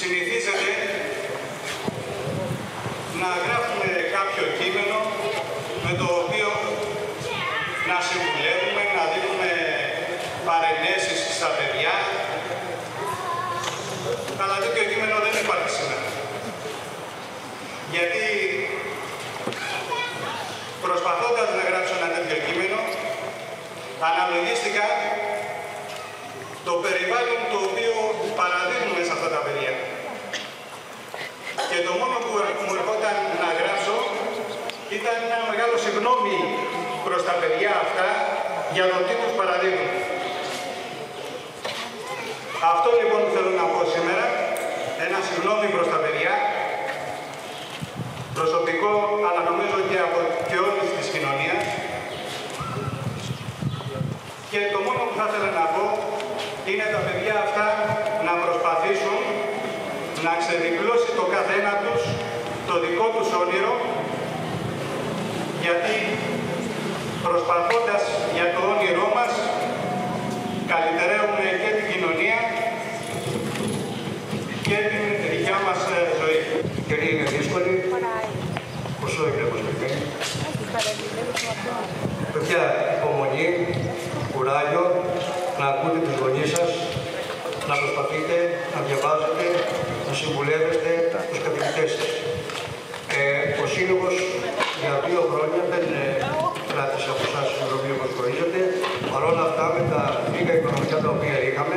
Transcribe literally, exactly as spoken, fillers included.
συνηθίζεται να γράφουμε κάποιο κείμενο με το οποίο να συμβουλεύουμε, να δίνουμε παρενέσεις στα παιδιά, αλλά τέτοιο κείμενο δεν υπάρχει σήμερα. Γιατί προσπαθώντας να γράψω ένα τέτοιο κείμενο, αναλογίστηκα το περιβάλλον το οποίο παραδίδουμε σε αυτά τα παιδιά. Και το μόνο που μου ερχόταν να γράψω ήταν ένα μεγάλο συγγνώμη προς τα παιδιά αυτά για το τι τους παραδίδουν. Αυτό λοιπόν θέλω να πω σήμερα, ένα συγγνώμη προς τα παιδιά, προσωπικό, αλλά νομίζω και από και όλης της κοινωνίας. Και το μόνο που θα ήθελα να πω είναι τα παιδιά αυτά να προσπαθήσουν να ξεδιπλώσει το καθένα τους το δικό τους όνειρο, γιατί προσπαθώντας για το όνειρό μας καλυτερεύουμε και την κοινωνία και την δικιά μας ζωή. Και είναι δύσκολη, όσο είναι προσφυγή. Παιδιά, υπομονή, κουράγιο, να ακούτε τους γονείς σας, να προσπαθείτε, να διαβάζετε, να συμβουλεύεστε τους καθηγητές σας. Ε, ο Σύλλογος για δύο χρόνια δεν κράτησε από εσάς συνδρομή όπως γνωρίζετε. Παρ' όλα αυτά, με τα λίγα οικονομικά τα οποία είχαμε,